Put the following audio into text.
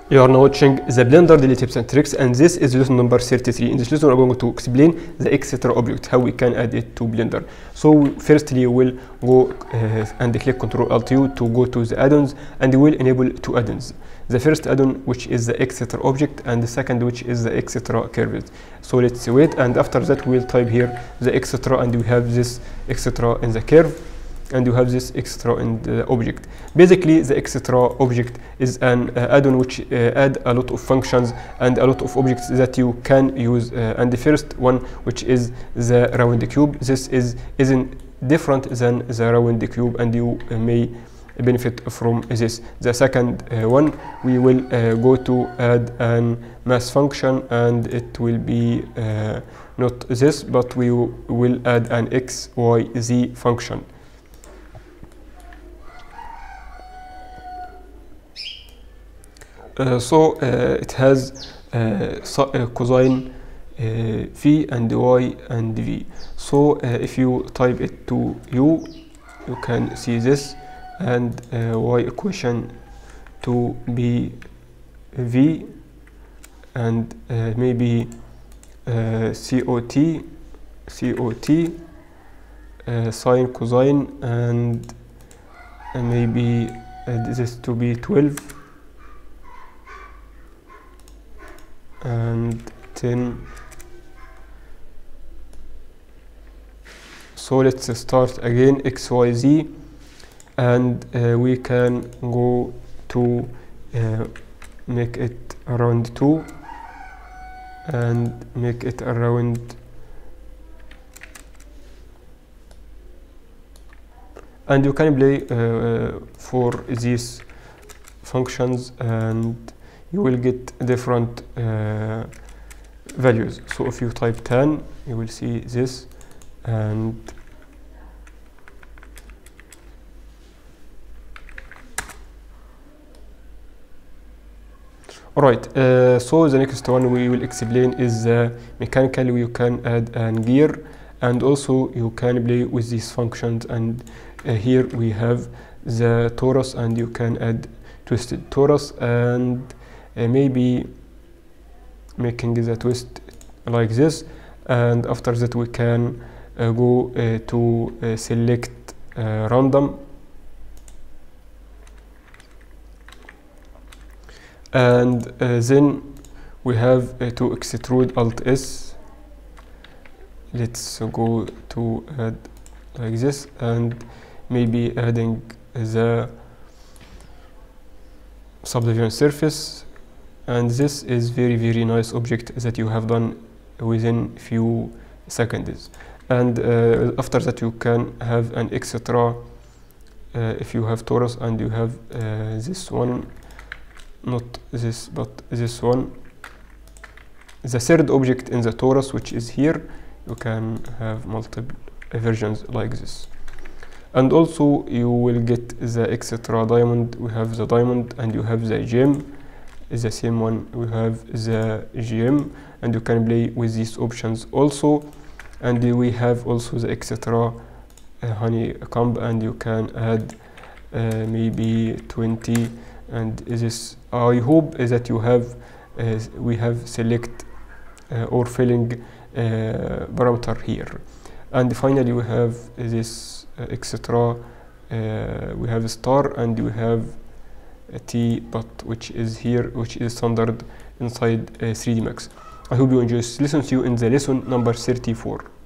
You are now watching the Blender daily tips and tricks, and this is lesson number 33. In this lesson, I'm going to explain the etc object, how we can add it to Blender. So firstly, you will go and click Ctrl-Alt-U to go to the add-ons, and you will enable two add-ons. The first add-on, which is the etc object, and the second, which is the etc curves. So let's wait, and after that, we'll type here the etc, and we have this etc in the curve, and you have this etc in the object. Basically, the etc object is an add-on which add a lot of functions and a lot of objects that you can use. And the first one, which is the round cube, this isn't different than the round cube, and you may benefit from this. The second one, we will go to add an mass function, and it will be not this, but we will add an x, y, z function. It has cosine v and y and v. So if you type it to you can see this, and y equation to be v, and maybe COT, sine, cosine, and maybe this to be 12 and 10. So let's start again, x, y, z, and we can go to make it around 2 and make it around, and you can play for these functions, and you will get different values. So if you type 10, you will see this, and alright, so the next one we will explain is mechanically you can add an gear, and also you can play with these functions. And here we have the torus, and you can add twisted torus, and maybe making the twist like this, and after that we can go to select random, and then we have to extrude Alt S. Let's go to add like this, and maybe adding the subdivision surface. And this is very nice object that you have done within few seconds. And after that you can have an etc if you have torus, and you have this one, not this but this one, the third object in the torus, which is here. You can have multiple versions like this. And also you will get the etc diamond. We have the diamond, and you have the gem is the same one. We have the gem, and you can play with these options also. And we have also the etc honeycomb, and you can add maybe 20. And this, I hope that you have we have select or filling parameter here. And finally we have this etc we have a star, and we have a T, but which is here, which is standard inside 3D Max. I hope you enjoy this lesson. See you in the lesson number 34.